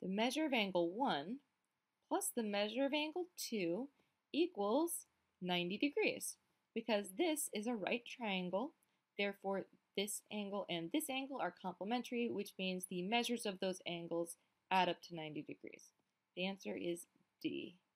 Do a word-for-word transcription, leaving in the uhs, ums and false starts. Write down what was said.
The measure of angle one plus the measure of angle two equals ninety degrees, because this is a right triangle. Therefore, this angle and this angle are complementary, which means the measures of those angles add up to ninety degrees. The answer is D.